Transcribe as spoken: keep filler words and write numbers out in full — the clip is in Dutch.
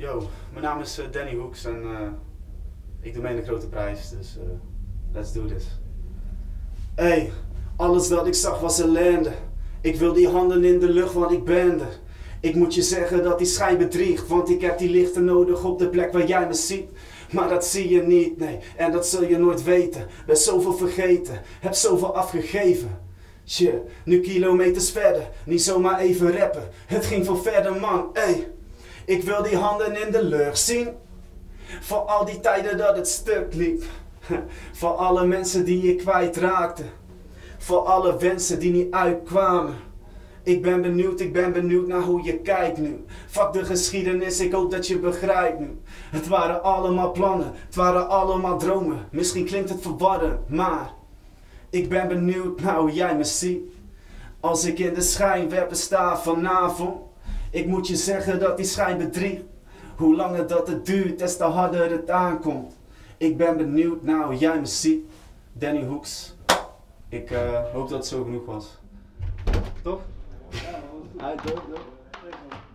Yo, mijn naam is uh, Danny Hoeks en uh, ik doe mee in de grote prijs, dus uh, let's do this. Hey, alles dat ik zag was ellende. Ik wil die handen in de lucht, want ik ben er. Ik moet je zeggen dat die schijn bedriegt, want ik heb die lichten nodig op de plek waar jij me ziet. Maar dat zie je niet, nee, en dat zul je nooit weten. Ben zoveel vergeten, heb zoveel afgegeven. Shit, nu kilometers verder, niet zomaar even rappen. Het ging veel verder, man, ey. Ik wil die handen in de lucht zien. Voor al die tijden dat het stuk liep. Voor alle mensen die ik kwijtraakte. Voor alle wensen die niet uitkwamen. Ik ben benieuwd, ik ben benieuwd naar hoe je kijkt nu. Fuck de geschiedenis, ik hoop dat je begrijpt nu. Het waren allemaal plannen, het waren allemaal dromen. Misschien klinkt het verwarrend, maar ik ben benieuwd naar hoe jij me ziet. Als ik in de schijnwerper sta vanavond. Ik moet je zeggen dat die schijn bedriegt. Hoe langer dat het duurt, des te harder het aankomt. Ik ben benieuwd naar hoe jij me ziet. Danny Hoeks. Ik uh, hoop dat het zo genoeg was. Toch? Ja, dat was goed. Uit, doop, doop.